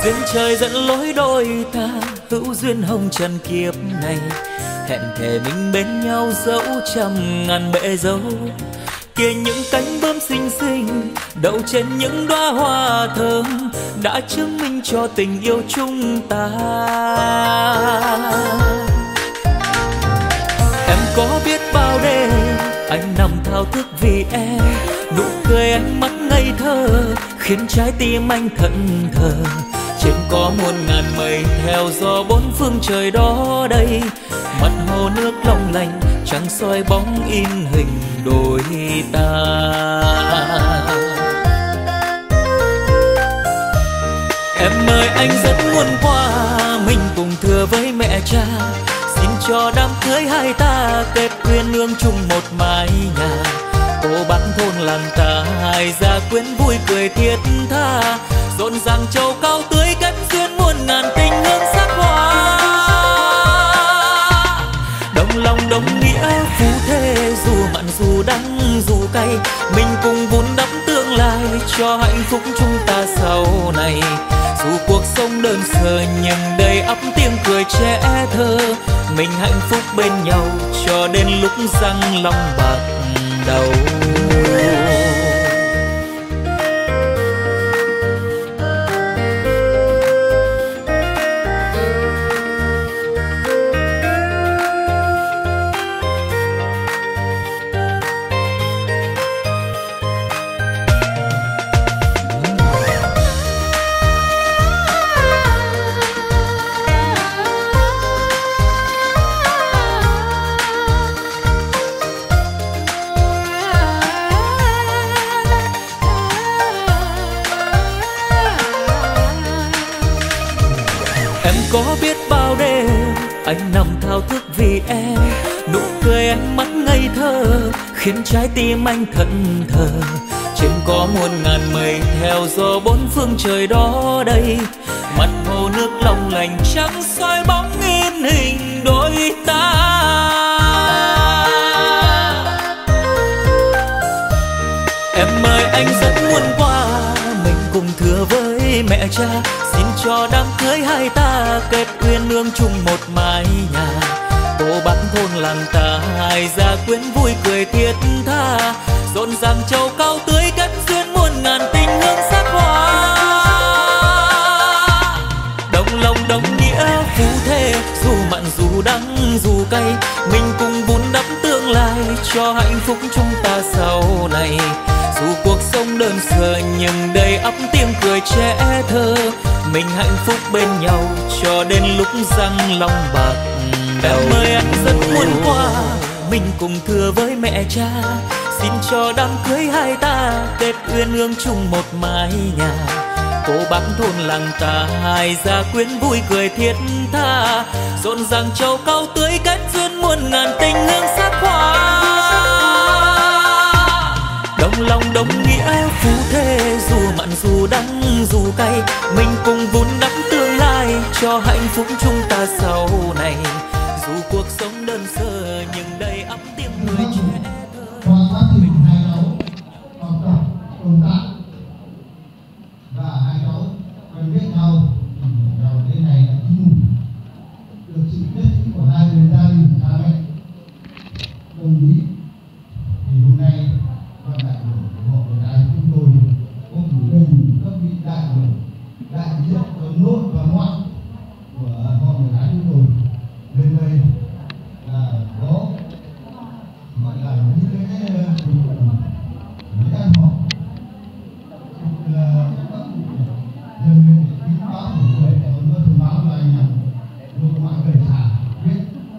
duyên trời dẫn lối đôi ta, hữu duyên hồng trần kiếp này. Hẹn thề mình bên nhau dẫu trăm ngàn bể dâu. Kia những cánh bướm xinh xinh đậu trên những đóa hoa thơm, đã chứng minh cho tình yêu chúng ta. Em có biết bao đêm anh nằm thao thức vì em, nụ cười ánh mắt ngây thơ khiến trái tim anh thẫn thờ. Trên có muôn ngàn mây theo gió bốn phương trời đó đây, mặt hồ nước long lanh trăng soi bóng in hình đôi ta. Em ơi anh rất muốn qua mình cùng thưa với mẹ cha, xin cho đám cưới hai ta kết duyên nương chung một mái nhà. Cô bác thôn làng ta hai gia quyến vui cười thiết tha, rộn ràng châu cao tưới kết duyên muôn ngàn tình hương sắc hoa. Đồng lòng đồng nghĩa phú thế, dù mặn dù đắng dù cay, mình cùng vun đắp tương lai cho hạnh phúc chúng ta sau này. Dù cuộc sống đơn sơ nhưng đầy ắp tiếng cười trẻ thơ, mình hạnh phúc bên nhau cho đến lúc răng long bạc đầu. Có biết bao đêm anh nằm thao thức vì em, nụ cười ánh mắt ngây thơ khiến trái tim anh thẫn thờ. Trên có muôn ngàn mây theo gió bốn phương trời đó đây, mặt hồ nước long lanh trắng soi bóng in hình đôi ta. Em ơi anh rất muốn qua mình cùng thưa với mẹ cha, xin cho đám cưới hai ta kết duyên nương chung một mái nhà. Cô bác thôn làng ta hai gia quyến vui cười thiết tha, rộn ràng châu cao tưới kết duyên muôn ngàn tình hương sắc hoa. Đồng lòng đồng nghĩa phú thế, dù mặn dù đắng dù cay, mình cùng vun đắp tương lai cho hạnh phúc chúng ta sau này. Dù cuộc sống đơn sơ nhưng đầy ắp tiếng cười trẻ thơ, mình hạnh phúc bên nhau cho đến lúc răng long bạc đầu. Em ơi anh rất muốn qua mình cùng thưa với mẹ cha, xin cho đám cưới hai ta kết duyên nương chung một mái nhà. Cô bác thôn làng ta hai gia quyến vui cười thiết tha, rộn ràng châu cao tưới kết duyên muôn ngàn tình hương sắc hoa. Đồng lòng đồng nghĩa phú thế, dù mặn dù đắng dù cay, mình cùng vun đắp tương lai cho hạnh phúc chúng ta sau này. Dù cuộc sống đơn sơ nhưng đầy ắp tiếng cười trẻ thơ. Qua quá trình hai cháu học tập công tác và hai cháu quen biết nhau vào đến này là được sự nhất trí của hai bên gia đình cha mẹ đồng ý, thì hôm nay ban đại biểu của hội người đại chúng tôi có cử đầy các vị đại biểu đại diện cho nội và ngoại của hội người đại chúng tôi lên đây là có gọi là những cái những ăn học nhân viên kín báo của người nó thông báo là anh nội ngoại về xã biết.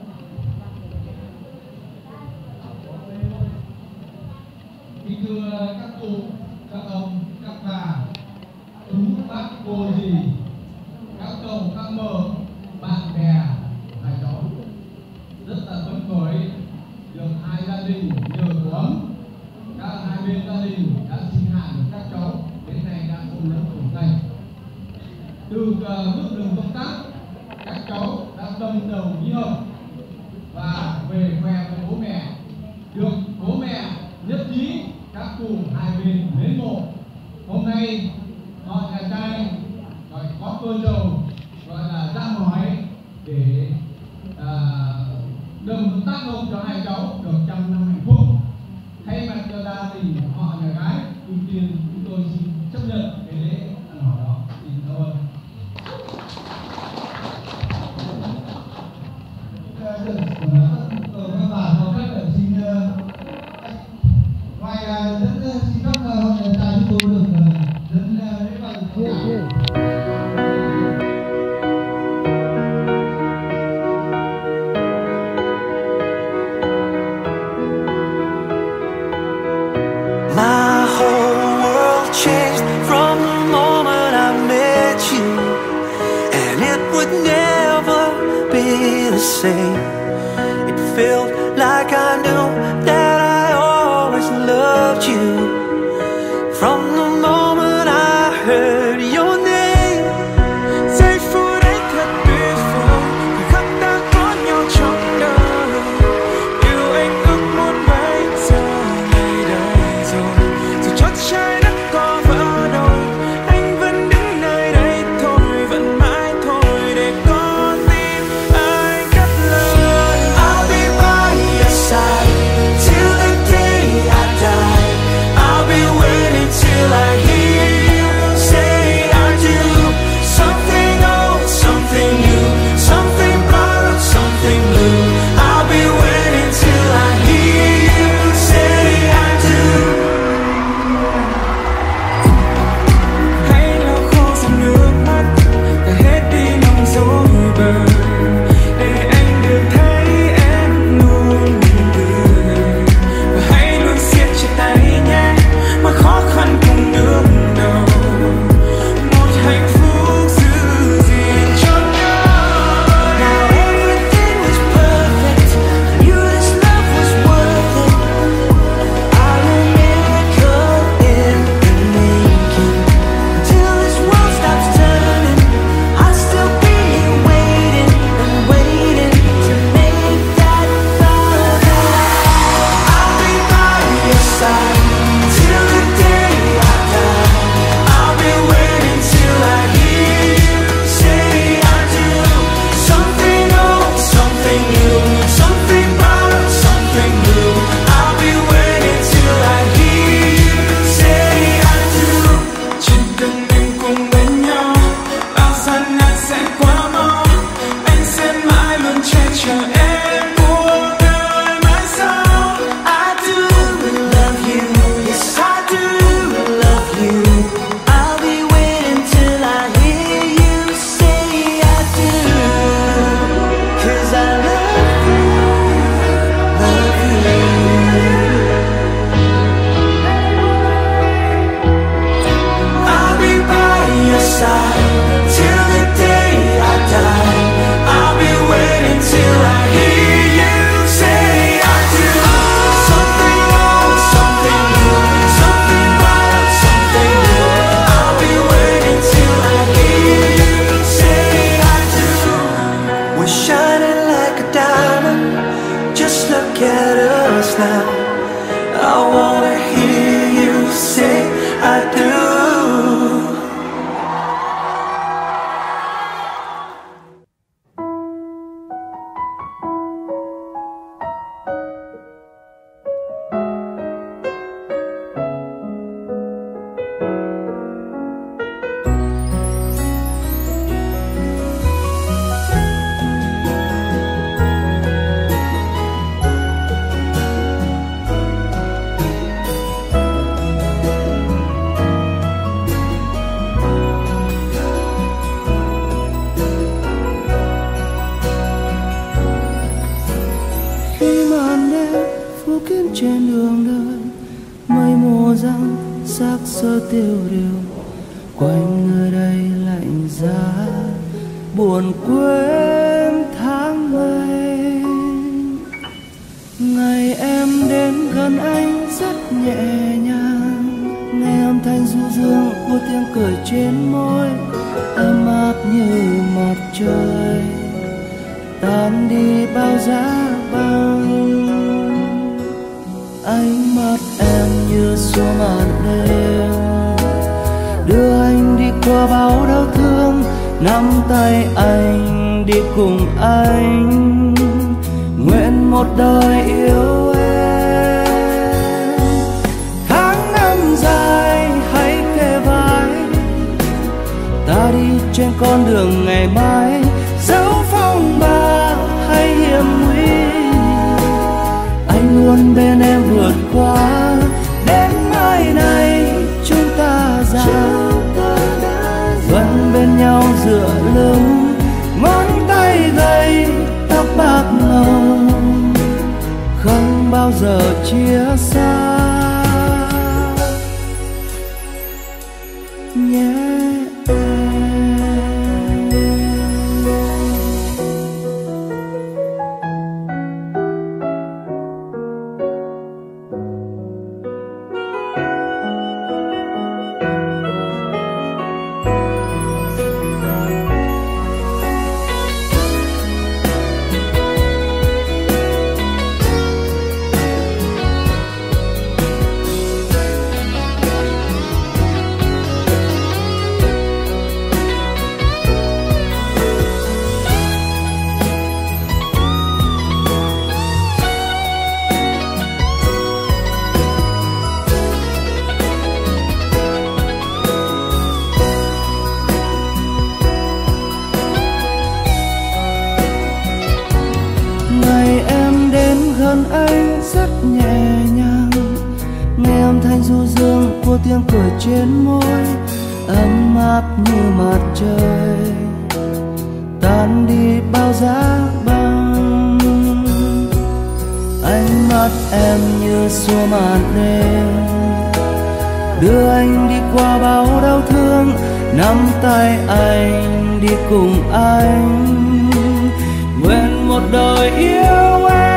Kính thưa các cụ, các ông, các bà, chú, bác, cô, dì, các cậu, các mợ, bạn bè, hai cháu rất là phấn khởi được hai gia đình nhờ gốm. Các hai bên gia đình đã sinh hạ được các cháu, đến nay đã cùng lớn trưởng thành. Từ bước đường công tác, các cháu đã tâm đầu ý hợp và về khoe với bố mẹ, được bố mẹ nhất trí các cụ hai bên mến mộ. Hôm nay họ nhà trai có cơ trầu gọi là ra ngoài để đừng tác động cho hai cháu được 100 năm hạnh phúc. Thay mặt cho gia đình họ nhà gái, ưu tiên chúng tôi xin chấp nhận cái lễ ăn hỏi đó. Xin cảm ơn. Các bạn có phép để xin ngoài dẫn xin các hội nhà trai chúng tôi được dẫn lễ vào My whole world changed from the moment I met you, and it would never be the same. It felt like I knew that I always loved you from the moment I heard your name. Giây phút ấy thật tuyệt vời, thời khắc ta có nhau trong đời. Yêu anh ước muốn bây giờ ngày đây rồi, dù cho trái đất có vỡ đôi, anh vẫn đứng nơi đây thôi, vẫn mãi thôi để con tim anh cất lời. I'll be by your side till the day I die. I'll be waiting till I hear you say I do. Something old, something new, something bright, something blue. I'll be waiting till I hear you say I do. Hãy lau khô dòng nước mắt, để hết đi nỗi dối bời, để anh được thấy em luôn cười. Và hãy luôn siết chặt tay nhé, mọi khó khăn cùng đương đầu. Một hạnh phúc giữ gìn cho nhau. Now everything was perfect, I knew this love was worth it. I will make up in the making. Until this world stops turning, I'll still be here waiting and waiting to make that vow. I'll be by your side till the day I die. I'll be waiting till I hear you say I do. Something old, something new, something bright, something blue. I'll be waiting till I hear you say I do. Chỉ cần em cùng bên nhau, bao gian nan sẽ qua mau. Anh sẽ mãi luôn che chở em cuộc đời mãi sau. I do love you, yes I do love you. I'll be waiting till I hear you say I do. 'Cause I love you, love you. I'll be by your side till the day I die. I'll be waiting till I hear you say I do. Something old, something new, something bright, something new. I'll be waiting till I hear you say I do. We're shining like a diamond, just look at us now. I wanna hear you say I do. Khi màn đêm phủ kín trên đường đời, mây mù giăng xác xơ tiêu điều, quanh nơi đây lạnh giá, buồn quên tháng ngày. Ngày em đến gần anh rất nhẹ nhàng, nghe âm thanh du dương một tiếng cười trên môi, ấm áp như mặt trời tan đi bao giá băng. Ánh mắt em như xuống màn đêm, đưa anh đi qua bao đau thương, nắm tay anh đi cùng anh, nguyện một đời yêu em. Tháng năm dài hãy kề vai, ta đi trên con đường ngày mai, dẫu phong ba hay hiểm nguy, anh luôn bên em vượt qua. Đến mai này chúng ta già, vẫn bên nhau dựa lưng, ngón tay gầy tóc bạc màu, không bao giờ chia xa nhé em. Anh rất nhẹ nhàng, nghe âm thanh du dương của tiếng cười trên môi, ấm áp như mặt trời tan đi bao giá băng. Ánh mắt em như xua màn đêm, đưa anh đi qua bao đau thương, nắm tay anh đi cùng anh, nguyện một đời yêu em.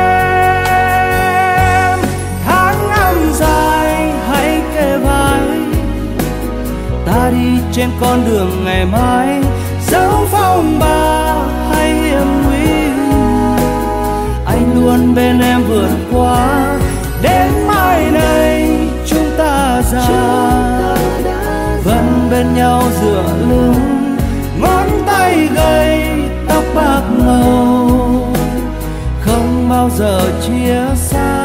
Dài hãy kề vai, ta đi trên con đường ngày mai, dẫu phong ba hay hiểm nguy, anh luôn bên em vượt qua. Đến mai này chúng ta già, vẫn bên nhau dựa lưng, ngón tay gầy tóc bạc màu, không bao giờ chia xa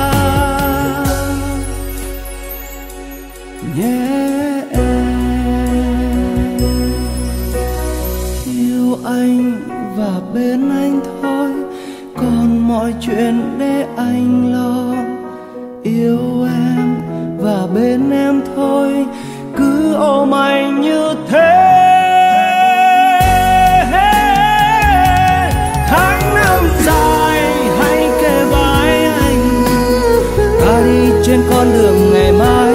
nhé em. Yêu anh và bên anh thôi, còn mọi chuyện để anh lo. Yêu em và bên em thôi, cứ ôm anh như thế. Tháng năm dài hãy kề vai anh, ta đi trên con đường ngày mai,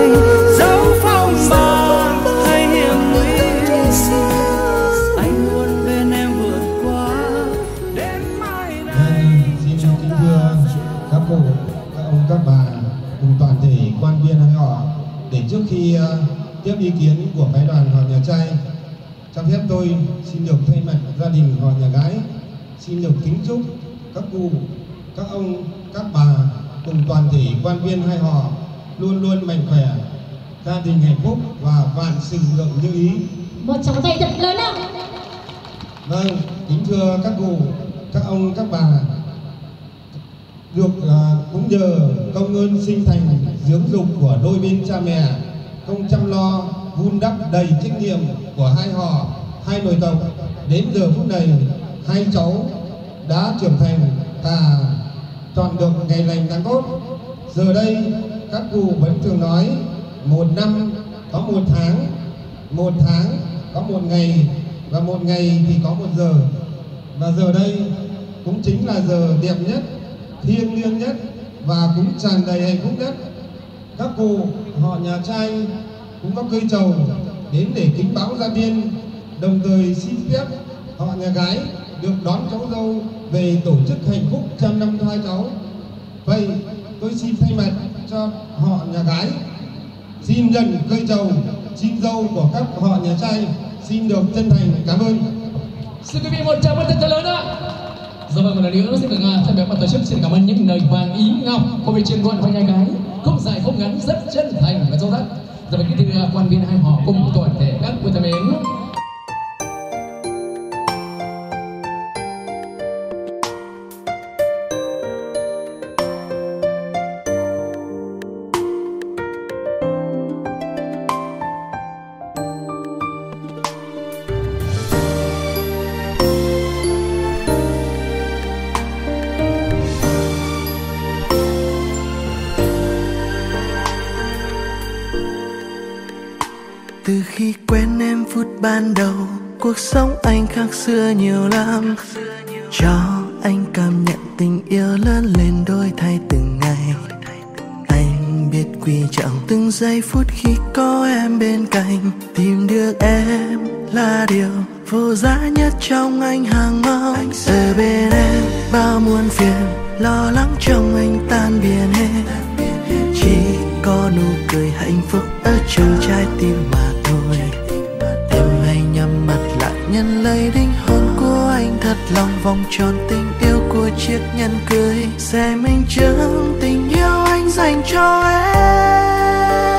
các bà cùng toàn thể quan viên hai họ. Để trước khi tiếp ý kiến của phái đoàn họ nhà trai, cho phép tôi xin được thay mặt gia đình họ nhà gái xin được kính chúc các cụ, các ông, các bà cùng toàn thể quan viên hai họ luôn luôn mạnh khỏe, gia đình hạnh phúc và vạn sự được như ý. Một tràng tay thật lớn ạ. Vâng, kính thưa các cụ, các ông, các bà, được cũng nhờ công ơn sinh thành dưỡng dục của đôi bên cha mẹ, không chăm lo vun đắp đầy trách nhiệm của hai họ, hai nội tộc, đến giờ phút này hai cháu đã trưởng thành và chọn được ngày lành tháng tốt. Giờ đây các cụ vẫn thường nói một năm có một tháng có một ngày, và một ngày thì có một giờ, và giờ đây cũng chính là giờ đẹp nhất, thiêng liêng nhất và cũng tràn đầy hạnh phúc nhất. Các cụ họ nhà trai cũng có cây trầu đến để kính báo gia tiên, đồng thời xin phép họ nhà gái được đón cháu dâu về tổ chức hạnh phúc trăm năm cho hai cháu. Vậy tôi xin thay mặt cho họ nhà gái xin nhận cây trầu xin dâu của các họ nhà trai, xin được chân thành cảm ơn. Xin quý vị một tràng vỗ tay thật lớn ạ. Rồi một lần nữa xin được thay mặt ban tổ chức xin cảm ơn những lời vàng ý ngọc của vị trưởng đoàn họ nhà gái, không dài không ngắn, rất chân thành và sâu sắc. Rồi kính thưa quan viên hai họ cùng toàn thể các quý thân mến. Từ khi quen em phút ban đầu, cuộc sống anh khác xưa nhiều lắm. Cho anh cảm nhận tình yêu lớn lên đổi thay từng ngày. Anh biết quý trọng từng giây phút khi có em bên cạnh. Tìm được em là điều vô giá nhất trong anh hàng mong. Ở bên em bao muôn phiền, lo lắng trong anh tan biến hết. Chỉ có nụ cười hạnh phúc ở trong trái tim mà thôi. Em hãy nhắm mắt lại nhận lấy linh hồn của anh thật lòng, vòng tròn tình yêu của chiếc nhẫn cưới sẽ minh chứng tình yêu anh dành cho em.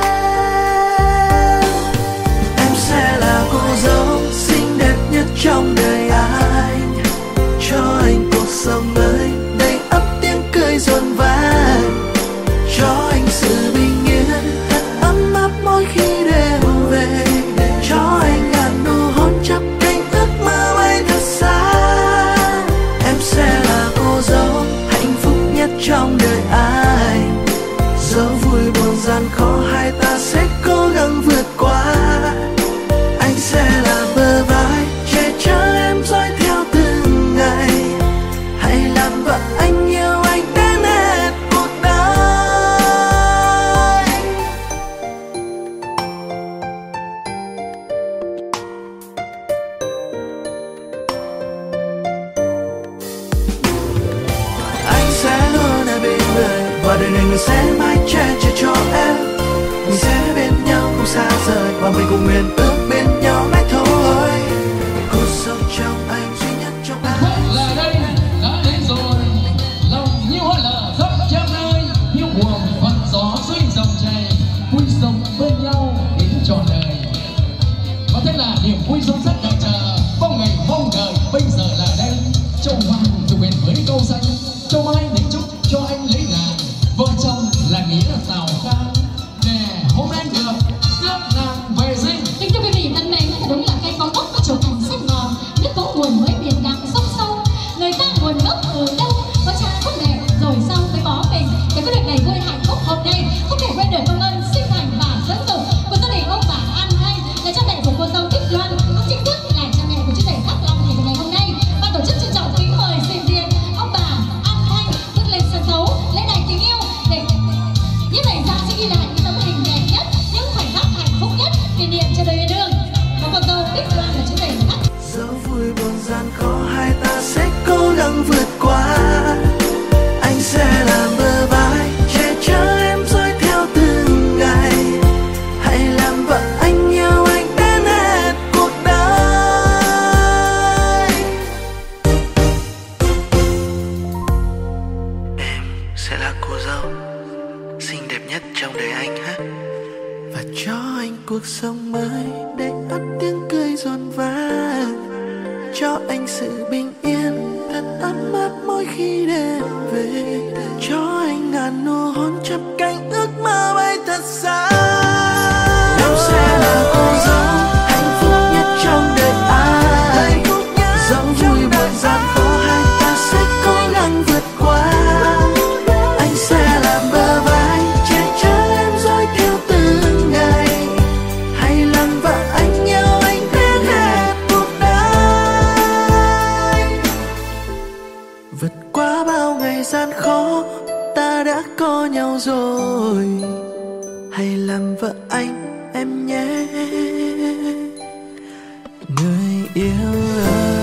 Em sẽ là cô dâu xinh đẹp nhất trong đời anh, cho anh cuộc sống mới đầy ắp tiếng cười rộn vang, cho anh sự bình yên thật ấm áp mỗi khi đêm về, cho anh ngàn nụ hôn chắp cánh ước mơ bay thật xa. Em sẽ là cô dâu hạnh phúc nhất trong đời anh, dẫu vui buồn gian khó hai ta sẽ cố gắng vượt qua. Anh sẽ là bờ vai che chở em dõi theo từng ngày, hãy làm vợ anh yêu anh đến hết cuộc đời. Anh sẽ luôn ở bên người và đời này người sẽ mãi che chở cho em. Mình sẽ bên nhau không xa rời và mình cùng nguyện ước bên nhau mãi thôi. Cuộc sống trong anh duy nhất trong anh. Là đây đã đến rồi, lòng như hoa lở khắp trăm nơi, như buồn phận gió dưới dòng chảy, vui sống bên nhau đến trọn đời. Và thế là niềm vui sâu sắc đợi chờ, mong ngày mong đợi bây giờ là đây. Châu Hoa thực hiện với câu danh, Châu Mai để chúc cho anh lấy nàng, vợ chồng là nghĩa là tào khang. Để hôm nay được rước nàng về dinh. Kính thưa quý vị thân mến, đúng là cây có gốc có chiều cành rất ngọt, nước có nguồn mới biển đắng sông sâu. Người ta nguồn gốc ở đâu, có cha có mẹ rồi sau mới có mình. Để có được ngày vui hạnh phúc hôm nay, không thể quên được công ơn sinh thành và dẫn dụ của gia đình ông bà An Thanh, là cha mẹ của cô dâu Bích Loan, cũng chính thức là cha mẹ của chú rể Khắc Long. Thì ngày hôm nay ban tổ chức trân trọng kính mời xin riêng ông bà An Thanh bước lên sân khấu lễ đài tình yêu để nhiếp ảnh gia sẽ ghi lại những tấm hình đẹp nhất, những khoảnh khắc hạnh phúc nhất kỷ niệm cho đời yêu đương. Và cô dâu Bích Loan là chú rể Khắc. Dẫu vui buồn gian khó hai ta sẽ cố gắng vượt qua. Anh sẽ làm bờ vai che chở em dõi theo từng ngày, hãy làm vợ anh yêu anh đến hết cuộc đời. Em sẽ là cô dâu xinh đẹp nhất trong đời anh ha, và cho anh cuộc sống mới để ắt tiếng cười rộn vang, cho anh sự bình yên thật ấm áp mỗi khi đêm về, cho anh ngàn nụ hôn chắp cánh ước mơ bay thật xa. Em sẽ là cô dâu hạnh phúc nhất trong đời anh, dẫu vui buồn gian khó hai ta sẽ cố gắng vượt qua. Anh sẽ làm bờ vai che chở em dõi theo từng ngày, hãy làm vợ anh yêu anh đến hết cuộc đời. Vượt qua bao ngày gian khó ta đã có nhau rồi, hãy làm vợ anh em nhé người yêu ơi.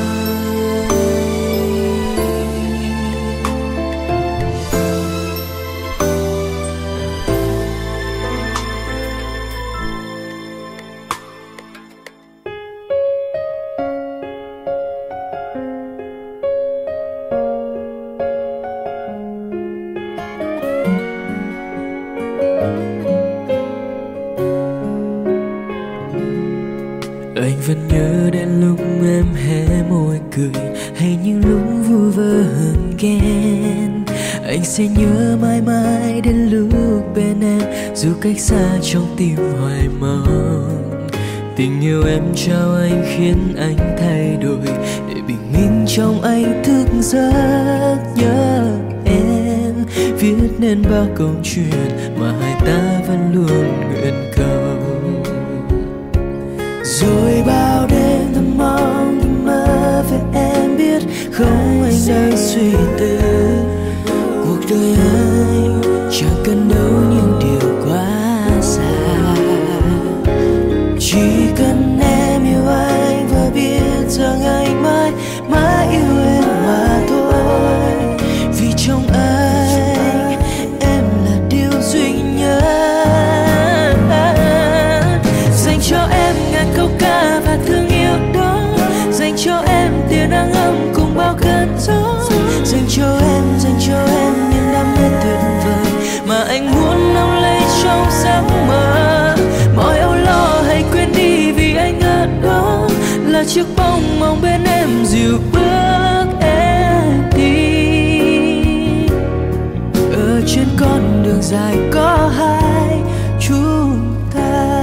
Anh vẫn nhớ đến lúc em hé môi cười, hay những lúc vui vơ hờn ghen. Anh sẽ nhớ mãi mãi đến lúc bên em, dù cách xa trong tim hoài mong. Tình yêu em trao anh khiến anh thay đổi, để bình minh trong anh thức giấc nhớ em. Viết nên bao câu chuyện mà hai ta vẫn luôn nguyện cầu. Rồi bao đêm thầm mong thầm mơ về em, biết không anh đang suy tư. Cuộc đời anh chẳng cần đâu những điều quá xa, chỉ cần em yêu anh và biết rằng anh mãi mãi yêu em mà thôi. Vì trong anh em là điều duy nhất, dành cho em ngàn câu ca và thương yêu đó, dành cho em tia nắng ấm cùng bao cơn gió, dành cho em những đam mê tuyệt vời mà anh muốn nắm lấy trong giấc mơ. Mọi âu lo hãy quên đi vì anh ở đó, là chiếc bóng mong bên em dìu bước em đi. Ở trên con đường dài có hai chúng ta.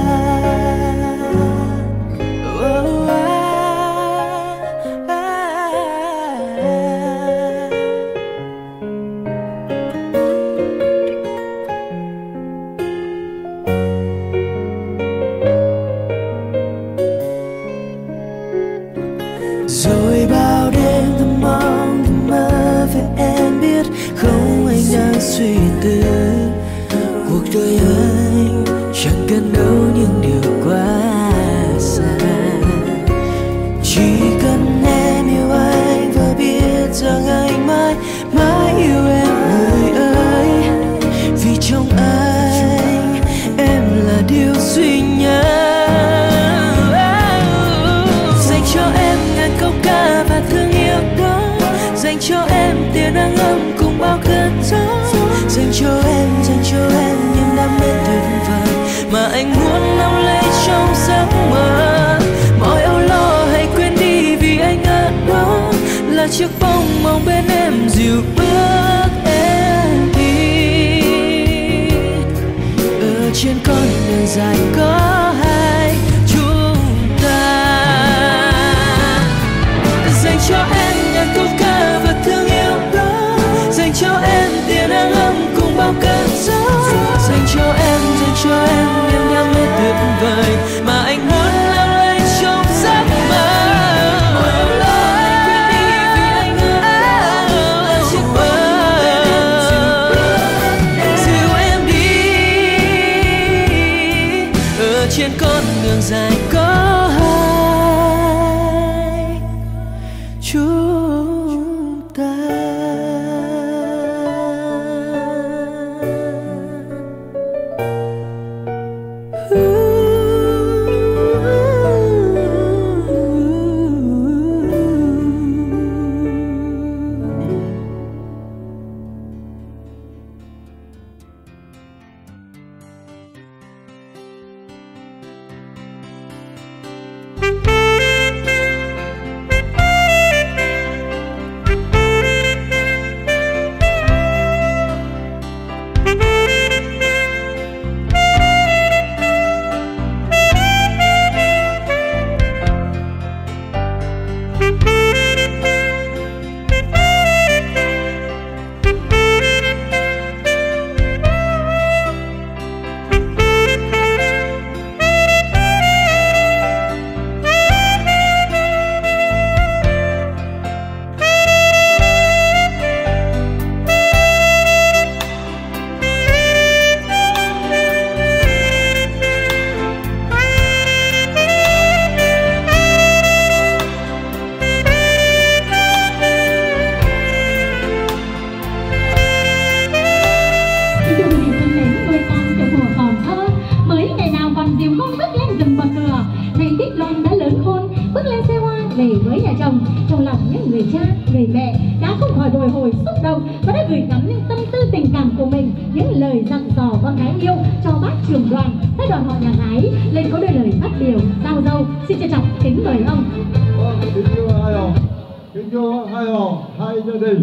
Rồi bao đêm thầm mong thầm mơ về em, biết không anh đang suy tư. Cuộc đời anh chẳng cần đâu những điều quá xa, chỉ cần em yêu anh và biết rằng anh mãi mãi yêu em người ơi. Vì trong anh em là điều duy nhất, dành cho em ngàn câu ca và thương yêu đó, dành cho em tia nắng ấm cùng bao cơn gió, dành cho em những đam mê tuyệt vời mà anh muốn nắm lấy trong giấc mơ. Mọi âu lo hãy quên đi vì anh ở đó, là chiếc bóng mong bên em dìu bước em đi. Ở trên con đường dài có hai chúng ta, dành cho em ngàn câu ca và thương yêu đó, dành cho em tia nắng ấm cùng bao cơn gió, dành cho em niềm đam mê tuyệt vời mà anh muốn nắm lấy trong giấc mơ. Mọi lo hãy quên đi vì anh ở đó, là chiếc bóng dìu em đi. Ở trên con đường dài có hai chúng ta. về với nhà chồng, trong lòng những người cha, người mẹ đã không khỏi bồi hồi xúc động và đã gửi gắm những tâm tư tình cảm của mình, những lời dặn dò con gái yêu cho bác trưởng đoàn, thay đoàn họ nhà gái lên có đôi lời phát biểu giao dâu. Xin trân trọng kính mời ông. Kính thưa hai họ, hai gia đình.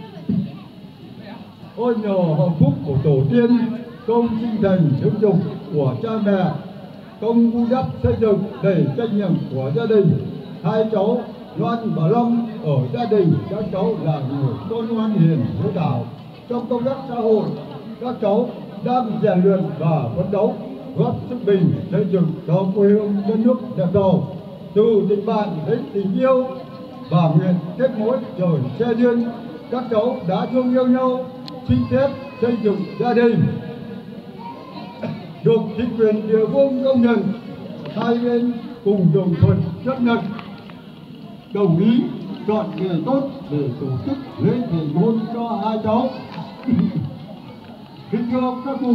Ôi nhờ hạnh phúc của tổ tiên, công sinh thành dưỡng dục của cha mẹ, công vun đắp xây dựng đầy trách nhiệm của gia đình. Hai cháu Loan và Long ở gia đình, các cháu là người con ngoan hiền hiếu thảo. Trong công tác xã hội, các cháu đang rèn luyện và phấn đấu góp sức mình xây dựng cho quê hương đất nước đẹp giàu. Từ tình bạn đến tình yêu và nguyện kết nối rồi xe duyên, các cháu đã thương yêu nhau, xin phép xây dựng gia đình. Được chính quyền địa phương công nhận, hai bên cùng đồng thuận chấp nhận đồng ý chọn ngày tốt để tổ chức lễ thành hôn cho hai cháu. Kính thưa các cụ,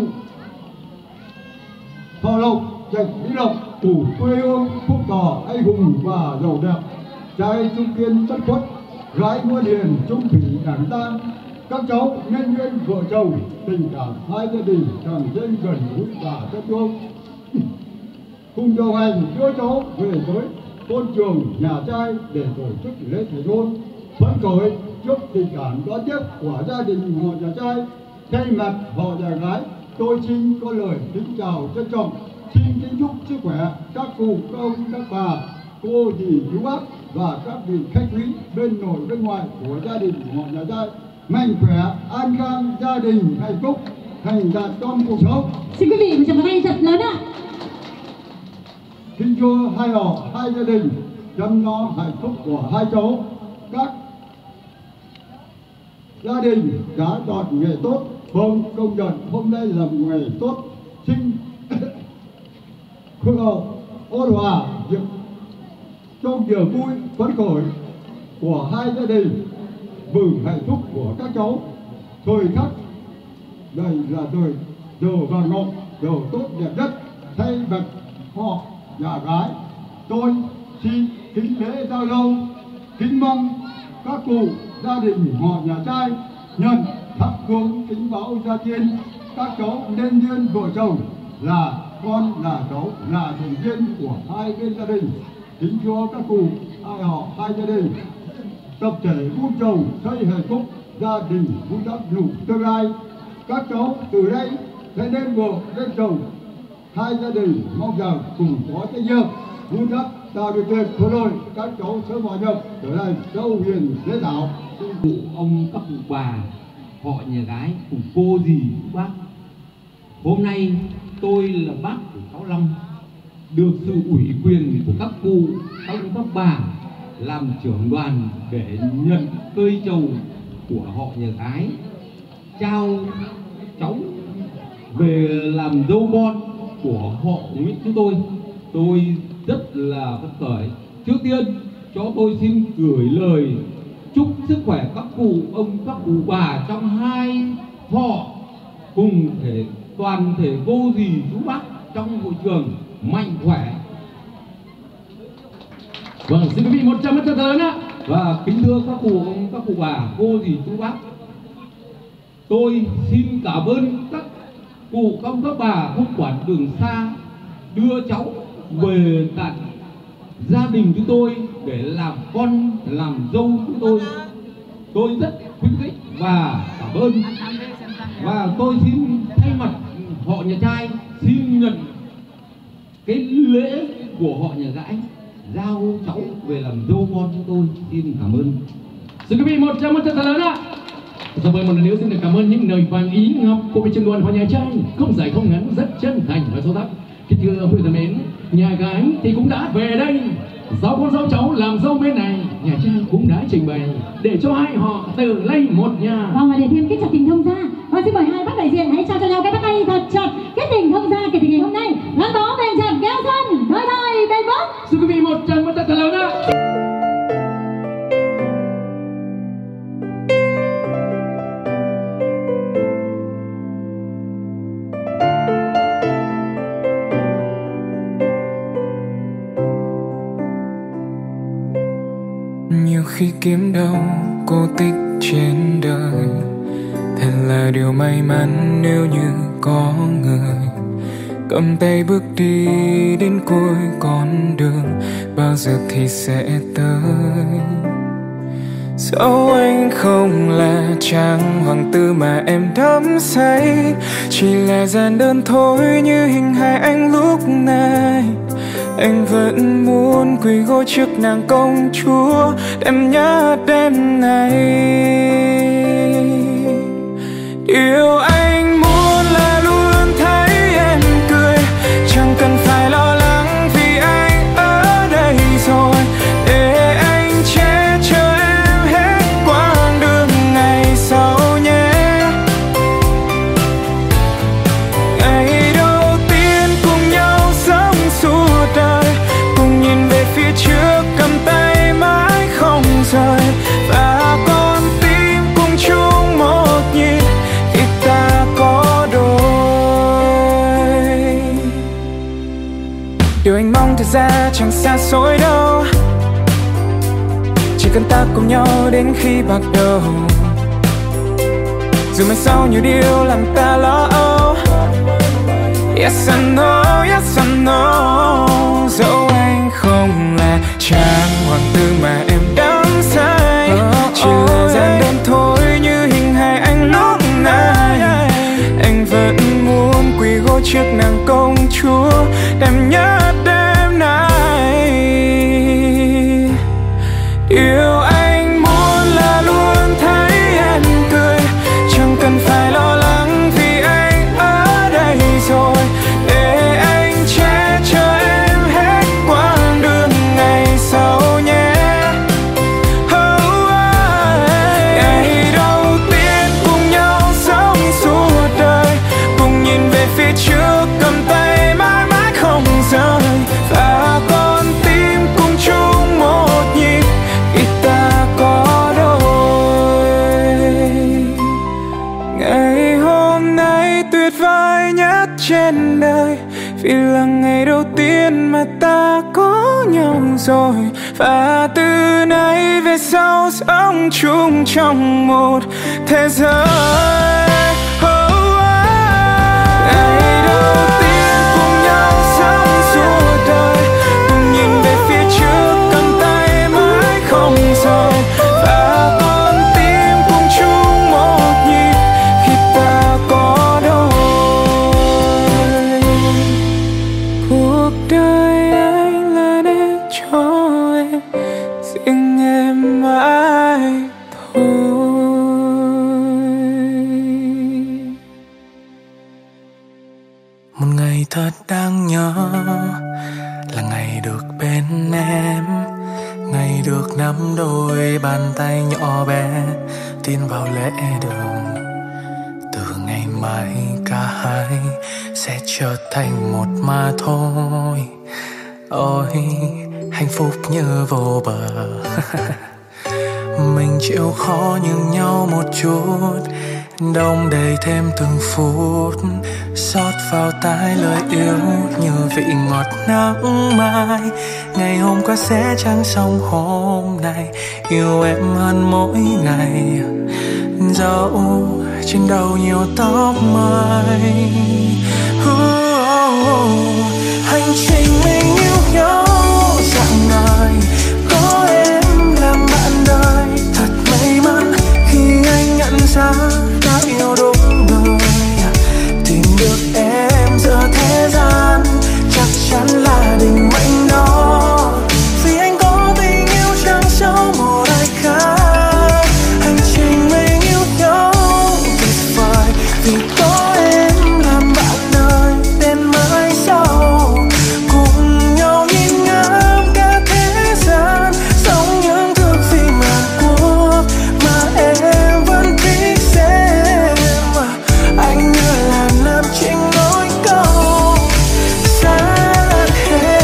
thọ lộc, trạch mỹ lộc, thủ quê hương phúc thọ, anh hùng và giàu đẹp, trai trung kiên tất khuất, gái muôn hiền trung thủy đảng ta. Các cháu nhân duyên vợ chồng, tình cảm hai gia đình càng thêm gần gũi và thân thương. Cùng đồng hành đưa cháu về tới thôn trường nhà trai để tổ chức lễ thành hôn. Phấn khởi trước tình cảm đón tiếp của gia đình họ nhà trai, thay mặt họ nhà gái, tôi xin có lời kính chào trân trọng, xin kính chúc sức khỏe các cụ, các ông, các bà, cô dì, chú bác và các vị khách quý bên nội bên ngoài của gia đình họ nhà trai mạnh khỏe, an khang, gia đình hạnh phúc, thành đạt trong cuộc sống. Xin quý vị một tràng tay thật lớn ạ. Xin cho hai họ, hai gia đình chăm lo hạnh phúc của hai cháu. Các gia đình đã chọn nghề tốt, không công nhận hôm nay làm nghề tốt. Xin khương hậu ôn hòa việc trong niềm vui phấn khởi của hai gia đình, mừng hạnh phúc của các cháu. Thời khắc đây là đời giờ vàng ngọc, giờ tốt đẹp nhất. Thay mặt họ nhà gái, tôi xin kính lễ giao lưu, kính mong các cụ gia đình họ nhà trai nhận thắp hương kính báo gia tiên các cháu nên duyên vợ chồng, là con là cháu là thành viên của hai bên gia đình. Kính cho các cụ hai họ hai gia đình tập thể vun trồng xây hạnh phúc gia đình, vun đắp nụ tương lai. Các cháu từ đây sẽ nên vợ nên chồng, hai gia đình mong rằng cùng có trách nhiệm vun đắp tạo điều kiện thuận lợi các cháu sớm hòa nhập trở thành dâu hiền lễ đạo. Ông các cụ bà họ nhà gái cùng cô dì bác, hôm nay tôi là bác của cháu Long, được sự ủy quyền của các cụ ông các bà làm trưởng đoàn để nhận cây trầu của họ nhà gái, trao cháu về làm dâu bon của họ Nguyễn chúng tôi. Tôi rất là phấn khởi. Trước tiên cho tôi xin gửi lời chúc sức khỏe các cụ ông các cụ bà trong hai họ, cùng toàn thể cô dì chú bác trong hội trường mạnh khỏe. Vâng, xin quý vị một tràng thật lớn ạ. Và kính thưa các cụ ông các cụ bà, cô dì chú bác, tôi xin cảm ơn các cụ ông các bà không quản đường xa đưa cháu về tận gia đình chúng tôi để làm con làm dâu chúng tôi. Tôi rất khuyến khích và cảm ơn, và tôi xin thay mặt họ nhà trai xin nhận cái lễ của họ nhà gái, giao cháu về làm dâu con chúng tôi. Xin cảm ơn. Xin quý vị một tràng thật lớn ạ. Rồi với một lần nữa xin được cảm ơn những lời vàng ý ngọc của vị trưởng đoàn họ nhà trai, không dài không ngắn, rất chân thành và sâu sắc. Kính thưa quý vị thân mến, nhà gái thì cũng đã về đây, dâu con dâu cháu làm dâu bên này, nhà trai cũng đã trình bày để cho hai họ tự lấy một nhà. Vâng, và để thêm kết chặt tình thông gia, và xin mời hai bác đại diện hãy trao cho nhau cái bắt tay thật chặt kết tình thông gia kể từ ngày hôm nay, gắn bó bền chặt kéo thân đôi đời bền vững. Xin quý vị một tràng thật lớn ạ. Nhiều khi kiếm đâu cô tích trên đời, thật là điều may mắn nếu như có người cầm tay bước đi đến cuối con đường, bao giờ thì sẽ tới. Dẫu anh không là chàng hoàng tử mà em đắm say, chỉ là giản đơn thôi như hình hài anh lúc này. Anh vẫn muốn quỳ gối trước nàng công chúa em nhớ đêm này. Điều anh muốn là luôn thấy em cười, không thật ra chẳng xa xôi đâu, chỉ cần ta cùng nhau đến khi bạc đầu. Dù mai sau nhiều điều làm ta lo âu. Yes I know, yes I know. Dẫu anh không là chàng hoàng tử mà em đắm say, chỉ là gian đơn thôi như hình hài anh lúc này. Anh vẫn muốn quỳ gối trước nàng công chúa đẹp nhất đêm nay. Điều anh muốn là luôn thấy em cười, chẳng cần phải lo lắng vì anh ở đây rồi, để anh che chở em hết quãng đường ngày sau nhé. Ngày đầu tiên cùng nhau sống suốt đời, cùng nhìn về phía trước cầm tay mãi mãi không rời, và con tim cùng chung một nhịp khi ta có đôi. Ngày hôm nay tuyệt vời nhất trên đời, vì là ngày đầu tiên mà ta có nhau rồi, và từ nay về sau sống chung trong một thế giới. Ngày đầu tiên cùng nhau sống suốt đời, cùng nhìn về phía trước cầm tay mãi không rời, và con tim cùng chung một nhịp khi ta có đôi. Cuộc đời anh là để cho em, riêng em mãi thôi. Một ngày thật đáng nhớ là ngày được bên em, ngày được nắm đôi bàn tay nhỏ bé tiến vào lễ đường. Từ ngày mai cả hai sẽ trở thành một mà thôi. Ôi hạnh phúc như vô bờ. Mình chịu khó nhường nhau một chút, đong đầy thêm từng phút, xót vào tai lời yêu như vị ngọt nắng mai. Ngày hôm qua sẽ chẳng xong hôm nay, yêu em hơn mỗi ngày. Dẫu trên đầu nhiều tóc mai. Hành trình mình yêu nhau dạng ngời, có em làm bạn đời. Thật may mắn khi anh nhận ra đã yêu đúng người. Tìm được em giữa thế gian chắc chắn là định mệnh đó, vì anh có tình yêu chẳng giấu một ai khác. Hành trình mình yêu nhau tuyệt vời, vì có em làm bạn đời đến mãi sau. Cùng nhau nhìn ngắm cả thế gian, sống những thước phim Hàn Quốc mà em vẫn thích xem. Anh như là nam chính nối câu xa hết.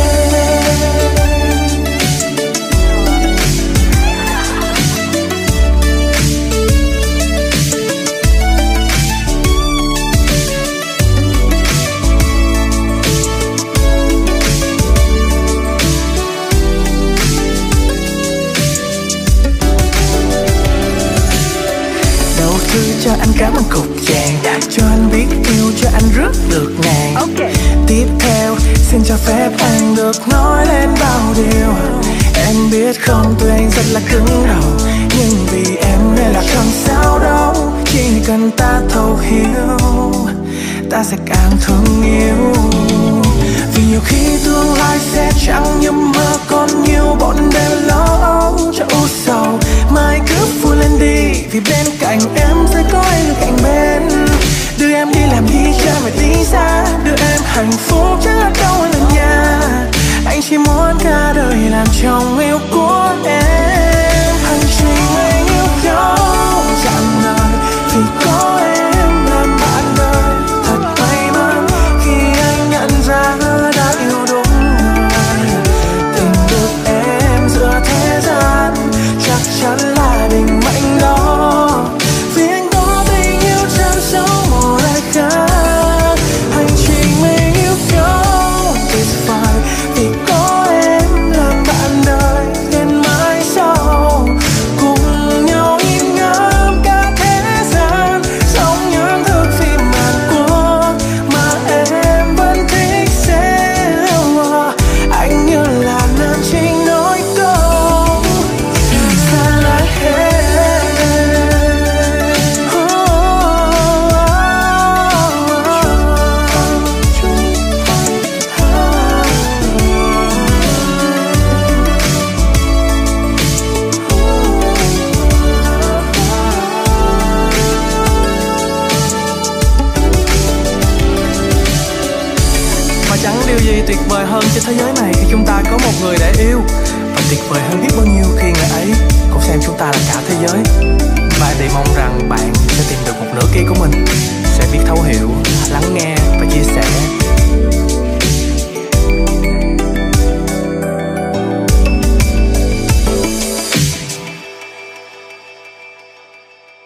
Đầu thư cho anh cảm ơn cục vàng, cho anh biết yêu, cho anh rước được ngàn. Tiếp theo xin cho phép anh được nói lên bao điều. Em biết không, tụi anh rất là cứng đầu, nhưng vì em nên là không sao đâu. Chỉ cần ta thấu hiểu, ta sẽ càng thương yêu. Vì nhiều khi tương lai sẽ chẳng như mơ, còn nhiều bọn đêm lo âu cho u sầu. Mai cứ vui lên đi, vì bên cạnh em sẽ có anh cạnh bên. Đưa em đi làm đi chơi và đi xa, đưa em hạnh phúc chẳng ở đâu là nhà. Anh chỉ muốn cả đời làm chồng yêu của em. Hành trình anh yêu nhau dạng ngời, vì có em làm bạn đời. Thật may mắn khi anh nhận ra đã yêu đúng người. Tìm được em giữa thế gian chắc chắn là định mệnh đó, vì anh có tình yêu chẳng giấu một ai khác. Hành trình mình yêu nhau tuyệt vời, vì có một người để yêu. Và tuyệt vời hơn biết bao nhiêu khi người ấy cũng xem chúng ta là cả thế giới. Và Andy mong rằng bạn sẽ tìm được một nửa kia của mình, sẽ biết thấu hiểu, lắng nghe